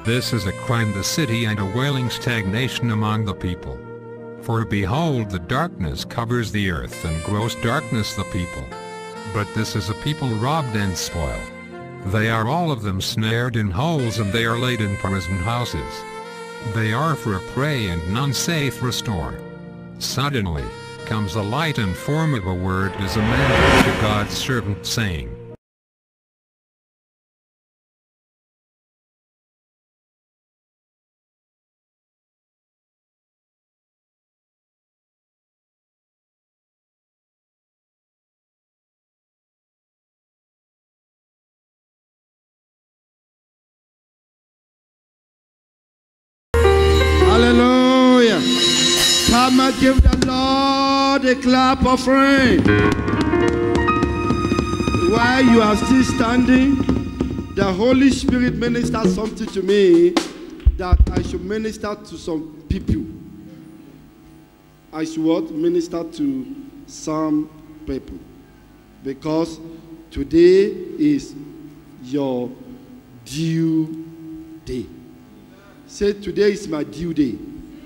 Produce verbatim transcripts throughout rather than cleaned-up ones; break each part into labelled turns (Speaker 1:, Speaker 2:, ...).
Speaker 1: This is a cry in the city and a wailing stagnation among the people. For behold, the darkness covers the earth, and gross darkness the people. But this is a people robbed and spoiled. They are all of them snared in holes, and they are laid in prison houses. They are for a prey, and none saith restore. Suddenly comes a light in form of a word as a man to God's servant, saying,
Speaker 2: Hallelujah. Come and give the Lord a clap of rain. While you are still standing, the Holy Spirit ministered something to me that I should minister to some people. I should what? Minister to some people. Because today is your due day. Say, today is my due day.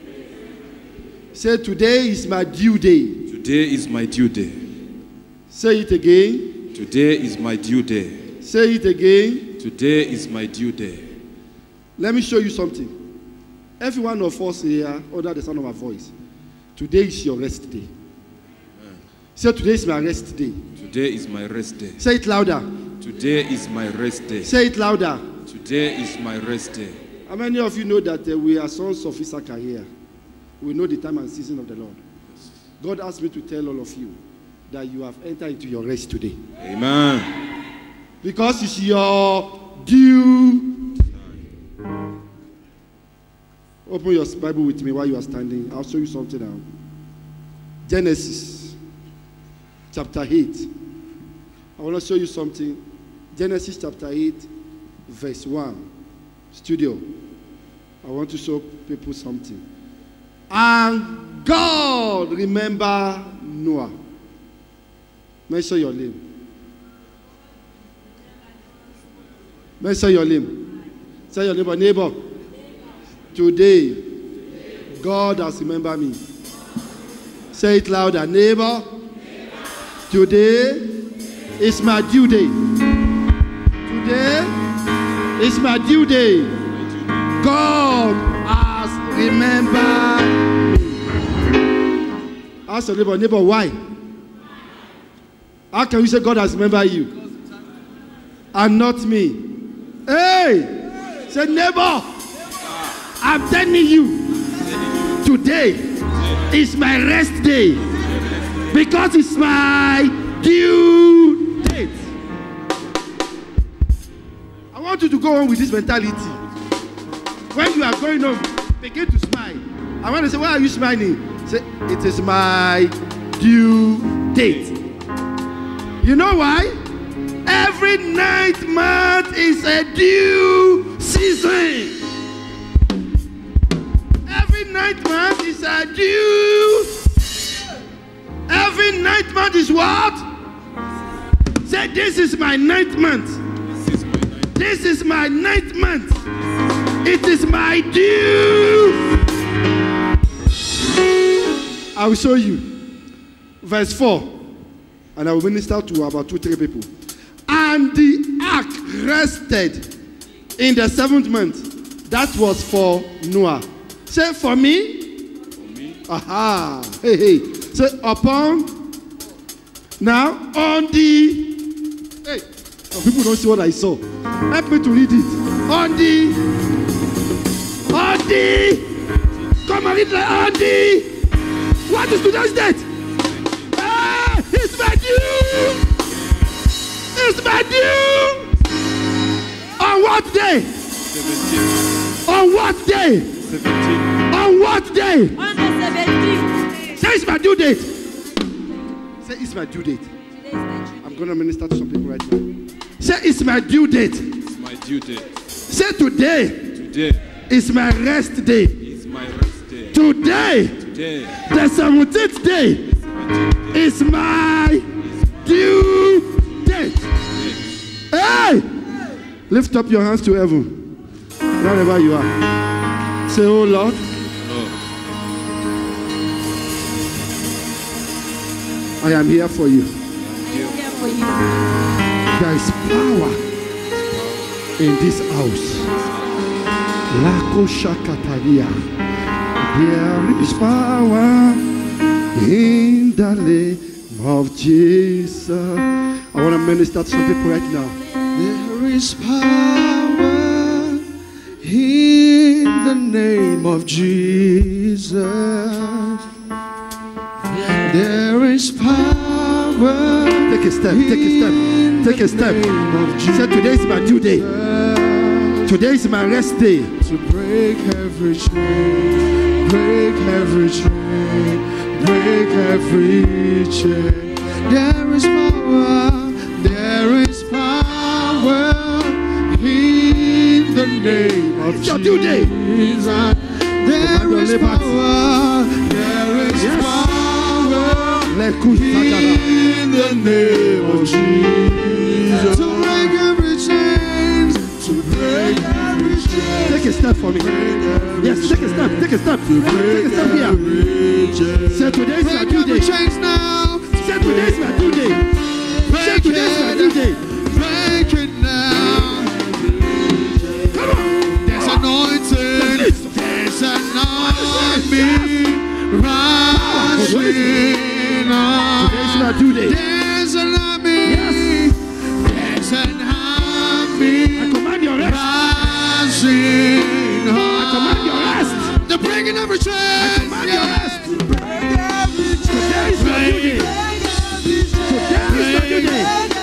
Speaker 2: Say, today is my due day.
Speaker 3: Today is my due day.
Speaker 2: Say it again.
Speaker 3: Today is my due day.
Speaker 2: Say it again.
Speaker 3: Today is my due day.
Speaker 2: Let me show you something. Every one of us here, under the sound of my voice, today is your rest day.
Speaker 3: Amen.
Speaker 2: Say, today is my rest day.
Speaker 3: Today is my rest day.
Speaker 2: Say it louder.
Speaker 3: Today is my rest day.
Speaker 2: Say it louder.
Speaker 3: Today is my rest day.
Speaker 2: How many of you know that uh, we are sons of Issachar here? We know the time and season of the Lord. Yes. God asked me to tell all of you that you have entered into your rest today.
Speaker 3: Amen.
Speaker 2: Because it's your due time. Open your Bible with me while you are standing. I'll show you something now. Genesis chapter eight. I want to show you something. Genesis chapter eight, verse one. Studio. I want to show people something. And God remember Noah. Mention your name. Mention your name. Say your neighbor, neighbor. Today, God has remembered me. Say it louder, neighbor. Today is my due day. Today it's my due day. God has remembered me. Ask your neighbor, neighbor, why? How can you say God has remembered you and not me? Hey! Say, neighbor, I'm telling you, today is my rest day because it's my due date. I want you to go on with this mentality. When you are going home, begin to smile. I want to say, why are you smiling? Say, it is my due date. You know why? Every ninth month is a due season. Every ninth month is a due. Every ninth month is what? Say, this is my ninth month. This is my ninth month. It is my due. I will show you. Verse four. And I will minister to about two, three people. And the ark rested in the seventh month. That was for Noah. Say, for me?
Speaker 3: For me.
Speaker 2: Aha. Hey, hey. Say, upon. Now, on the. Hey. Oh, people don't see what I saw. Help me to read it. On the. On the. Come and read it. On the. What is today's date? Ah, it's my due. It's my due. On what day? seventeenth. On what day? seventeenth. On what day?
Speaker 4: On the seventeenth.
Speaker 2: Say it's my due date. Say it's my due date. I'm going to minister to some people right now. Say it's my due date.
Speaker 3: It's my due date.
Speaker 2: Say today.
Speaker 3: Today.
Speaker 2: It's my rest day.
Speaker 3: It's my rest day.
Speaker 2: Today.
Speaker 3: Today.
Speaker 2: The seventeenth day. Is my due date. Hey! Lift up your hands to heaven. Wherever you are. Say, oh Lord.
Speaker 3: Lord,
Speaker 2: I am here for you.
Speaker 3: here
Speaker 4: Here for you.
Speaker 2: There is power in this house. Lako Shakataria. There is power in the name of Jesus. I want to minister to some people right now.
Speaker 5: There is power in the name of Jesus. There is power.
Speaker 2: Take a step, take a step, take a step. Say, today is my due day. Today is my rest day.
Speaker 5: To break every chain, break every chain, break every chain. There is power, there is power in the name of
Speaker 2: It's your due day.
Speaker 5: Jesus. There is power, there is
Speaker 2: Yes.
Speaker 5: power
Speaker 2: Leku Sagara.
Speaker 5: in the name of Jesus. To break every chain, to break every chain.
Speaker 2: Take a step for me. Yes, take a step, take a step. Take a step here. Say, today is my
Speaker 5: Break
Speaker 2: due
Speaker 5: every
Speaker 2: day.
Speaker 5: chains now.
Speaker 2: Say, today is my due day. Say, today is my due day.
Speaker 5: Break it now.
Speaker 2: Come on.
Speaker 5: There's anointing. There's anointing. Rising up.
Speaker 2: Today is my due day.
Speaker 5: There's an army.
Speaker 2: Yes.
Speaker 5: There's an
Speaker 2: I
Speaker 5: army.
Speaker 2: command your rest.
Speaker 5: Rising
Speaker 2: I
Speaker 5: up.
Speaker 2: command your rest.
Speaker 5: They're breaking every chain.
Speaker 2: I command your rest. Today is my due day. Today is my due day.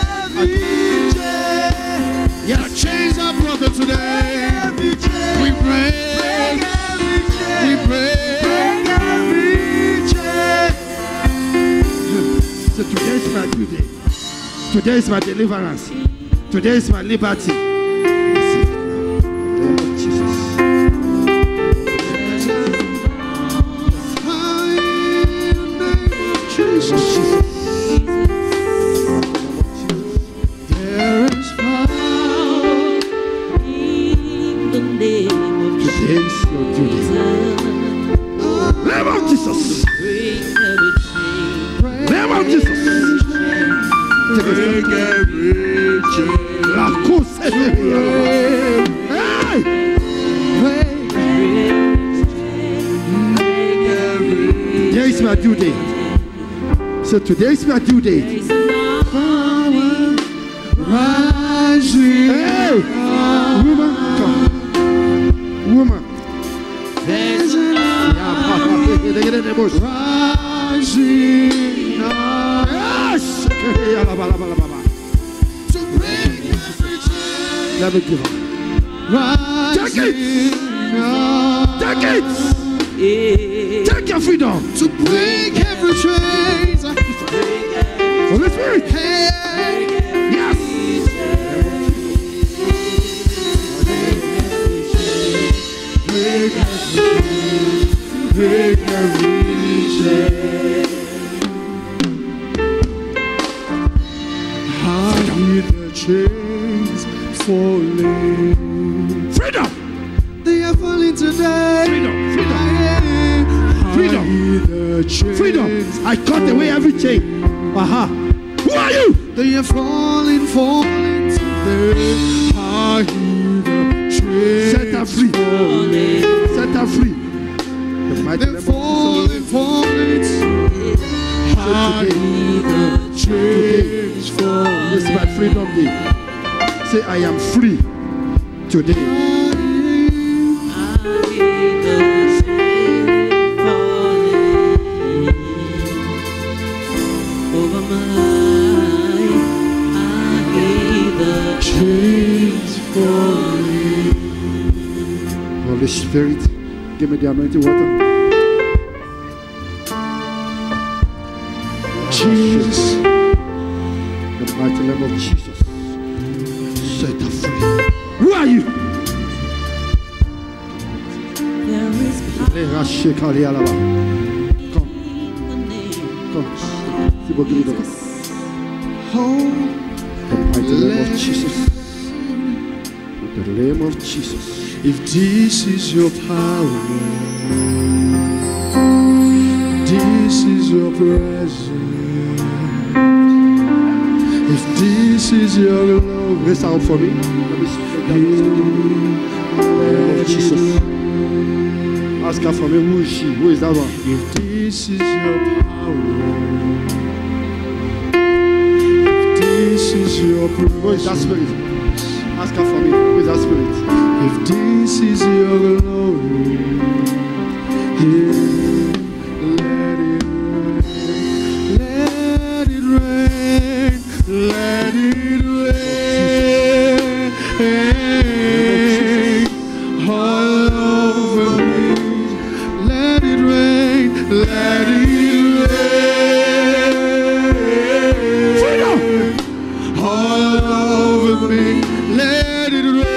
Speaker 5: The chains are broken today. We break. We break.
Speaker 2: So today is my due day. Today is my deliverance. Today is my liberty. Receive it now. In the name of Jesus.
Speaker 5: Jesus. There is power.
Speaker 4: In the name of
Speaker 2: Today is your due day. Name of Jesus.
Speaker 4: break every chain.
Speaker 2: Name of Jesus. Take a step. La cause Hey! Today is my due day. So today is my due day.
Speaker 4: There's an army
Speaker 5: Rising.
Speaker 2: Hey! Woman, come. Woman.
Speaker 4: There's an army
Speaker 5: Rising up.
Speaker 2: Yes!
Speaker 5: To break every chain.
Speaker 2: Let me give up. Take it!
Speaker 5: Rising up.
Speaker 2: Take it!
Speaker 4: Yeah.
Speaker 2: Take your freedom!
Speaker 5: To break every chain.
Speaker 2: Holy Spirit!
Speaker 5: Hey.
Speaker 2: Yes!
Speaker 5: Break every chain. Break every chain. I hear the chains falling.
Speaker 2: Freedom!
Speaker 5: They are falling today.
Speaker 2: Freedom! Freedom! Freedom!
Speaker 5: I hear the chains.
Speaker 2: Freedom! I cut away every chain. Aha! Who are you?
Speaker 5: They are falling, falling today. I hear the chains.
Speaker 2: Set her free.
Speaker 5: falling.
Speaker 2: Set her free. The mighty
Speaker 5: They're
Speaker 2: name of
Speaker 5: falling, falling today. I hear the chains falling.
Speaker 2: This is my freedom day. Say, I am free today. Holy Spirit, give me the anointing water.
Speaker 5: Jesus.
Speaker 2: The mighty name of Jesus. Set her free. Who are you?
Speaker 4: There is power
Speaker 2: Come,
Speaker 4: in the name
Speaker 2: come. Sibo, give me the
Speaker 5: Oh,
Speaker 2: The mighty name of Jesus. In the name of Jesus.
Speaker 5: If this is your power, this is your presence. If this is your love,
Speaker 2: Raise out for me. Let me speak that of Jesus. Ask her for me. Who is she? Who is that one?
Speaker 5: if this is your power, if this is your
Speaker 2: Who is that
Speaker 5: presence,
Speaker 2: spirit? Ask her for me. Who is that spirit?
Speaker 5: if this is your glory, yeah, let it rain, let it rain, let it rain all over me. Let it rain, let it rain all over me. Let it rain,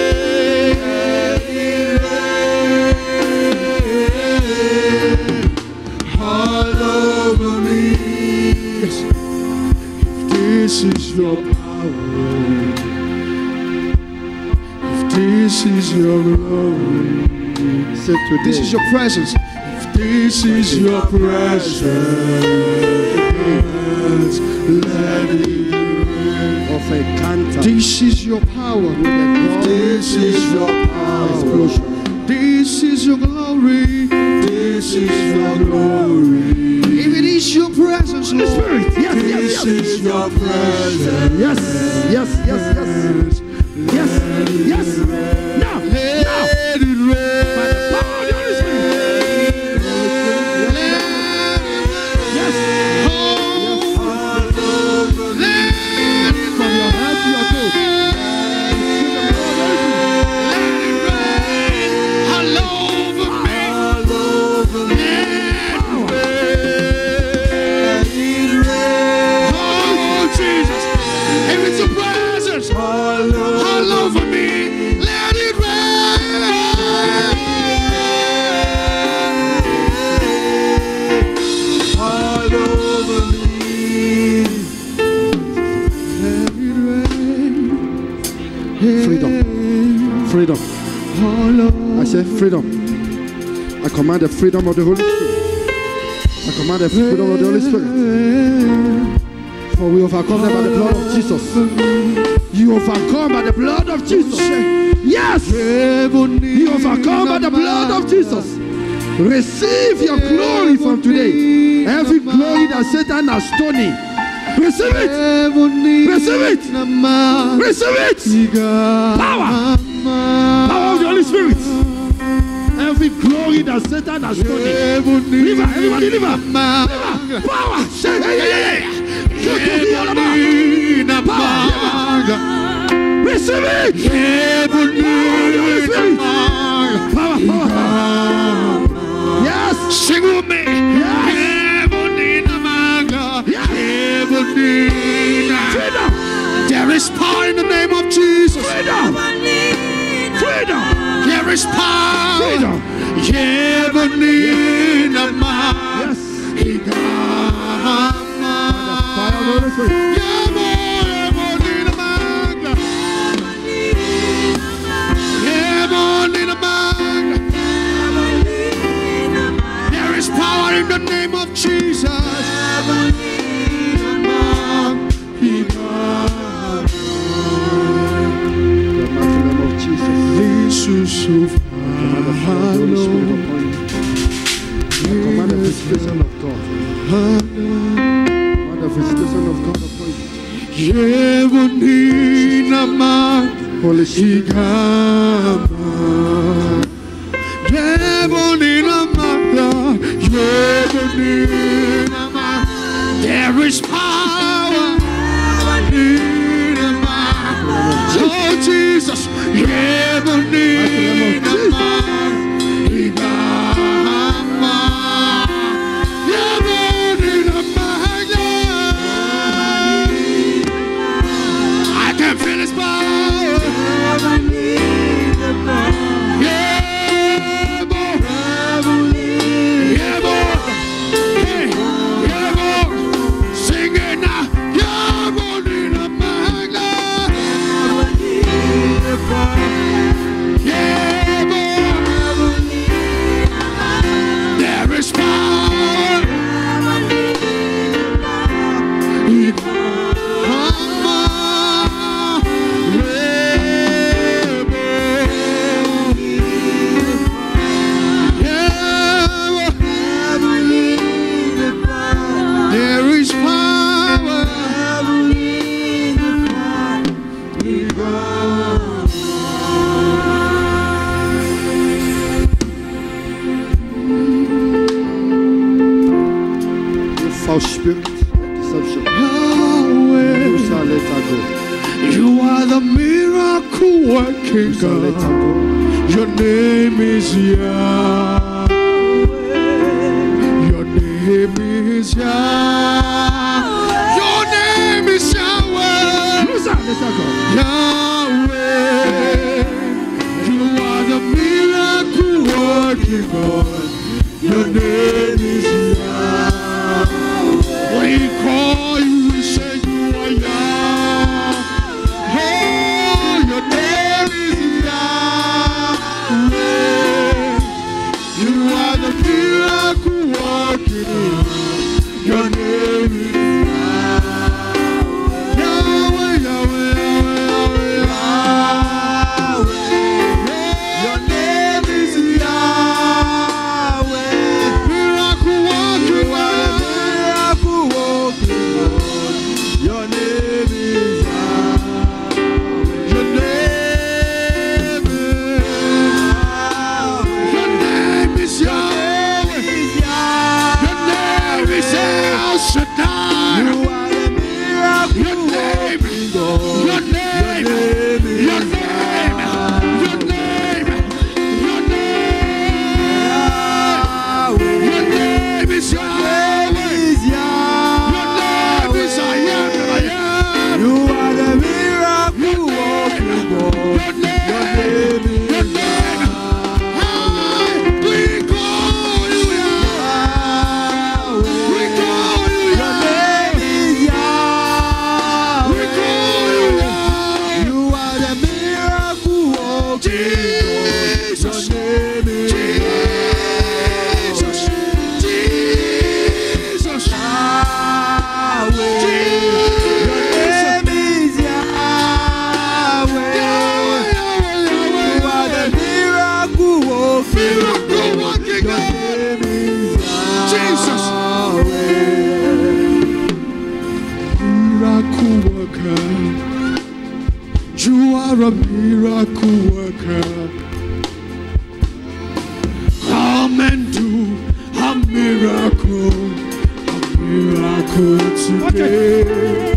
Speaker 5: all over me. Yes. If this is your power, if this is your glory,
Speaker 2: Say today.
Speaker 5: this is your presence. If this is your presence, let it rain.
Speaker 2: Of a canter.
Speaker 5: This is your power. This is your power.
Speaker 2: Explosion.
Speaker 5: This is your glory. This is your glory. If it is your presence, Lord.
Speaker 2: Spirit. Yes, yes,
Speaker 5: This
Speaker 2: yes.
Speaker 5: is your presence.
Speaker 2: Yes, yes, yes, yes. Yes, yes. Now, now.
Speaker 5: Let it rain.
Speaker 2: By the power of the Holy Spirit. Yes. From your head to your toe.
Speaker 5: All over me, let it rain. All over me, let it rain.
Speaker 2: Freedom. Freedom.
Speaker 5: All over.
Speaker 2: I say freedom. I command the freedom of the Holy Spirit. I command the freedom of the Holy Spirit. For we overcome them by the blood of Jesus. You overcome by the blood of Jesus. Yes. You overcome by the blood of Jesus. Receive your glory from today. Every glory that Satan has stolen. Receive it. Receive it. Receive it. Power. Power of the Holy Spirit. Every glory that Satan has stolen. Liver, everybody liver. Liver. Power. Say, hey, hey, hey. Power. Receive it. Power, power. Yes.
Speaker 5: Sing with me.
Speaker 2: Yes. Freedom.
Speaker 5: There is power in the name of Jesus.
Speaker 2: Freedom. Freedom.
Speaker 5: There is power.
Speaker 2: Freedom.
Speaker 5: Yes.
Speaker 2: Fire of the Holy Spirit.
Speaker 5: There is power in the name of Jesus.
Speaker 2: The mighty name of Jesus. Command the fire of the Holy Spirit upon you. I command the visitation of God. Command the visitation of God upon you. Holy Spirit.
Speaker 5: There is power in the mind. Oh Jesus, I can feel His power. Yeah, boy. Yeah, boy. Hey, yeah, boy. Sing it now. Yeah, boy, in the magna. Yeah.
Speaker 2: false spirit, deception.
Speaker 5: Yahweh,
Speaker 2: Loose her, let her go.
Speaker 5: you are the miracle working
Speaker 2: Loose her, let her
Speaker 5: God.
Speaker 2: go.
Speaker 5: Your name is Yahweh. Your name is Yahweh. Your name is Yahweh.
Speaker 2: Loose her, let her go.
Speaker 5: Yahweh, you are the miracle working God. Your name is Yahweh. We call you, we say you are Yahweh. Oh, your name is Yahweh. You are the miracle working God. Your name is Yahweh, Yahweh, Yahweh, Yahweh. Your name is Yahweh. Miracle working God. Miracle working God. Your name is Yahweh. Your name is Your name is Yahweh. Your name is El Shaddai. You are the miracle. Your name, your name, your name, your name, your name. Your name is Yahweh. Your name is I am that I am. You are the miracle working God. Your name, your name. We call you Yahweh. We call you Yahweh. We call you Yahweh. You are the miracle working God. Your name is Jesus. Jesus. Yahweh. Your name is Yahweh. You are the miracle working God. Your name is Jesus. Miracle worker. You are a miracle worker. Come and do a miracle, a miracle today.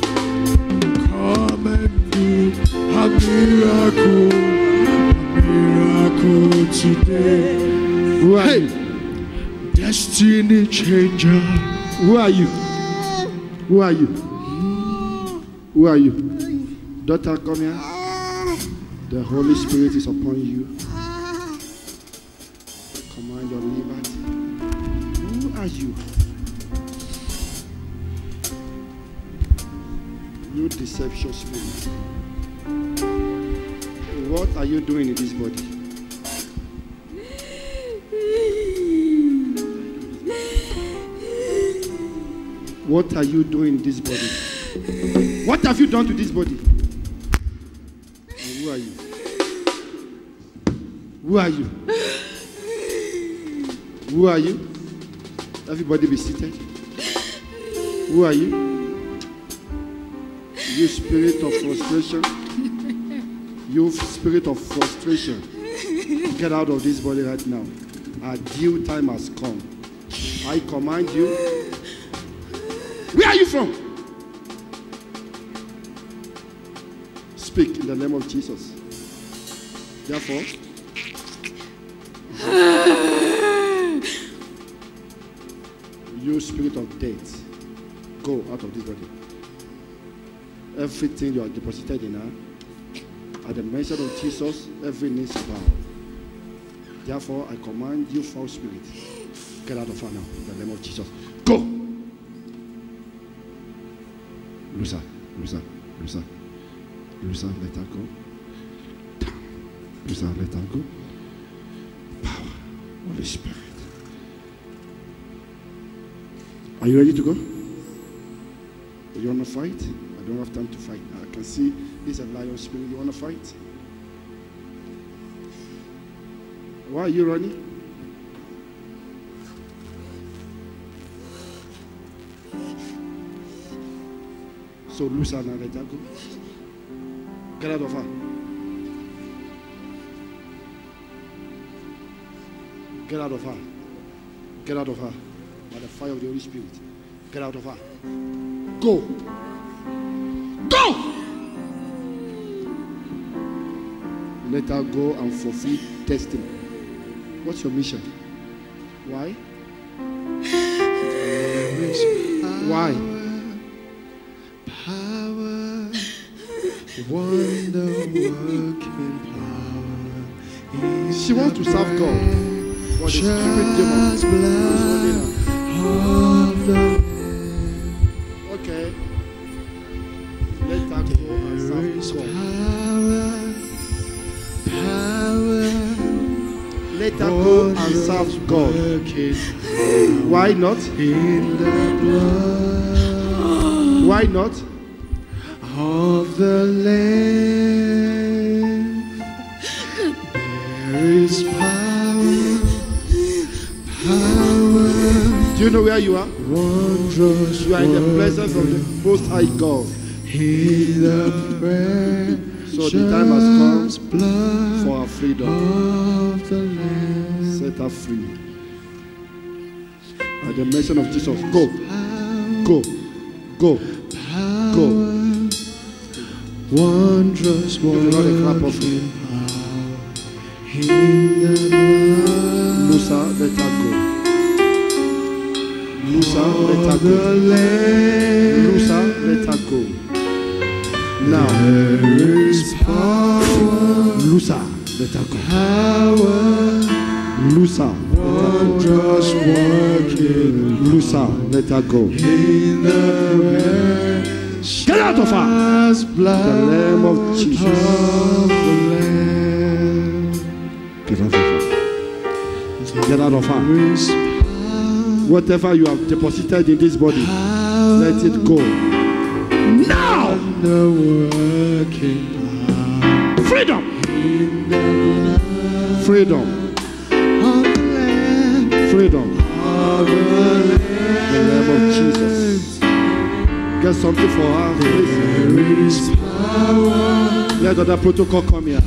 Speaker 5: Come and do a miracle, a miracle today.
Speaker 2: Who are
Speaker 5: Hey,
Speaker 2: you?
Speaker 5: destiny changer.
Speaker 2: Who are you? Who are you? Who are you? Daughter, come here. The Holy Spirit is upon you. Command your liberty. Who are you? You deception spirit. What are you doing in this body? What are you doing in this body? What have you done to this body? And who are you? Who are you? Who are you? Everybody be seated. Who are you? You spirit of frustration. You spirit of frustration. Get out of this body right now. Our due time has come. I command you. Where are you from? Speak in the name of Jesus. Therefore, you spirit of death, go out of this body. Everything you are deposited in her, at the mention of Jesus, every knee shall bow. Therefore, I command you, foul spirit, get out of her now, in the name of Jesus. Go! Loose her, loose her, loose her, loose her, let her go. Loose her, let her go. Power, Holy Spirit. Are you ready to go? You want to fight? I don't have time to fight. I can see this is a lion spirit. You want to fight? Why are you running? So loose her now, let her go. Get out of her. Get out of her. Get out of her. By the fire of the Holy Spirit. Get out of her. Go. Go! Let her go and fulfill destiny. What's your mission? Why? Why?
Speaker 5: Power, wonder working power.
Speaker 2: She wants to serve God. But the stupid demon is holding her. Okay. Let her go and serve God. Let her go and serve God. Why not? Why not?
Speaker 5: Of the land, there is power, power.
Speaker 2: Do you know where you are?
Speaker 5: Wondrous.
Speaker 2: You are in the presence of the Most High God.
Speaker 5: In the precious
Speaker 2: So the time has come
Speaker 5: blood
Speaker 2: for our freedom.
Speaker 5: of the Lamb.
Speaker 2: Set her free. At the mention of Jesus, go, go, go, go.
Speaker 5: Wondrous
Speaker 2: Give the Lord a clap of
Speaker 5: working power in the blood
Speaker 2: Loose her, let her go. Loose her, let her
Speaker 5: of the
Speaker 2: go.
Speaker 5: Lamb.
Speaker 2: Loose her, let her go. Now,
Speaker 5: There is power,
Speaker 2: loose her, let her go.
Speaker 5: power,
Speaker 2: Loose her,
Speaker 5: wondrous working
Speaker 2: loose her, let her go.
Speaker 5: in the
Speaker 2: Get out of her!
Speaker 5: precious blood
Speaker 2: The Lamb of Jesus.
Speaker 5: of the Lamb.
Speaker 2: Get out of her. Get out of her.
Speaker 5: There is power,
Speaker 2: Whatever you have deposited in this body, let it go. Now!
Speaker 5: the working power
Speaker 2: Freedom!
Speaker 5: in the blood
Speaker 2: Freedom!
Speaker 5: of the Lamb.
Speaker 2: Freedom!
Speaker 5: Of the
Speaker 2: The name of Jesus. Get something for her, please.
Speaker 5: There is power,
Speaker 2: Let the other protocol come here.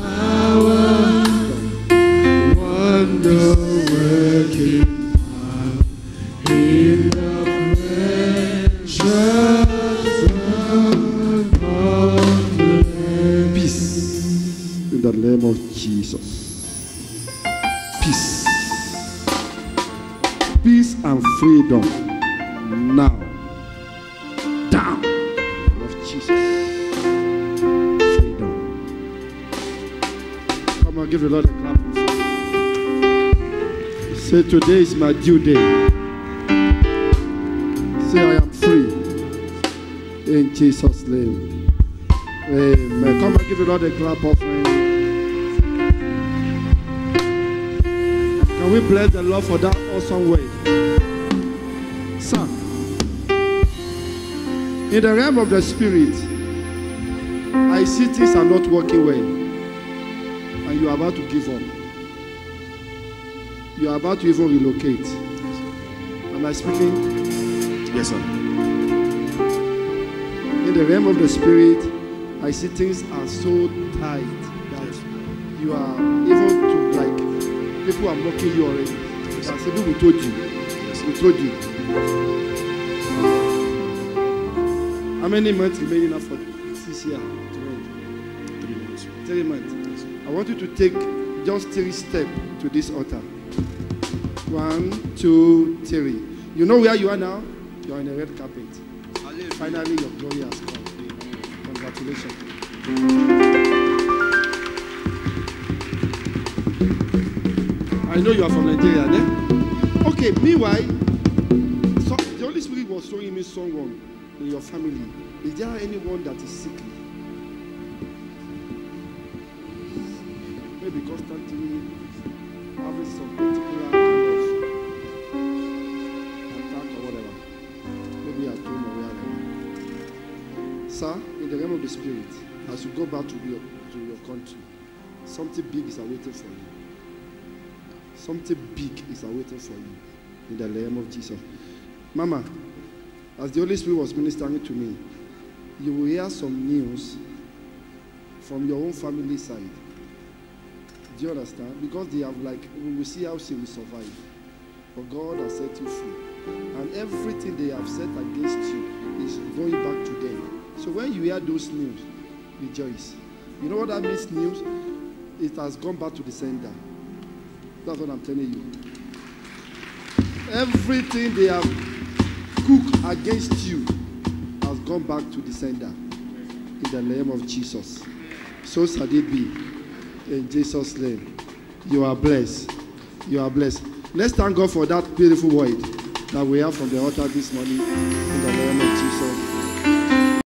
Speaker 5: wonder working power in the precious blood of the Lamb.
Speaker 2: Peace. In the name of Jesus. Peace. Peace and freedom. Now. Down. Of Jesus. Freedom. Come on, give the Lord a clap. Say, today is my due day. Say, I am free. In Jesus' name. Amen. Come and give the Lord a clap offering. Can we bless the Lord for that awesome word? Sir, in the realm of the Spirit, I see things are not working well. And you are about to give up. You are about to even relocate. Am I speaking?
Speaker 3: Yes, sir.
Speaker 2: In the realm of the Spirit, I see things are so tight that you are even to, like, people are mocking you already. That say, we told you. We told you. How many months remaining after this year?
Speaker 3: Three months.
Speaker 2: Three months. I want you to take just three steps to this altar. One, two, three. You know where you are now? You are in a red carpet. Finally, your glory has come. Congratulations. I know you are from Nigeria, eh? Okay, meanwhile, so the Holy Spirit was showing me someone in your family. Is there anyone that is sickly? Maybe constantly having some particular kind of attack or whatever. Maybe at home or wherever. Sir, in the realm of the Spirit, as you go back to your, to your country, something big is awaiting for you. Something big is awaiting for you in the name of Jesus. Mama, as the Holy Spirit was ministering to me, you will hear some news from your own family side. Do you understand? Because they have, like, we will see how she will survive. But God has set you free. And everything they have said against you is going back to them. So when you hear those news, rejoice. You know what that means, news? It has gone back to the sender. That's what I'm telling you. Everything they have cooked against you has gone back to the sender. In the name of Jesus. So shall it be. In Jesus' name. You are blessed. You are blessed. Let's thank God for that beautiful word that we have from the altar this morning. In the name of Jesus.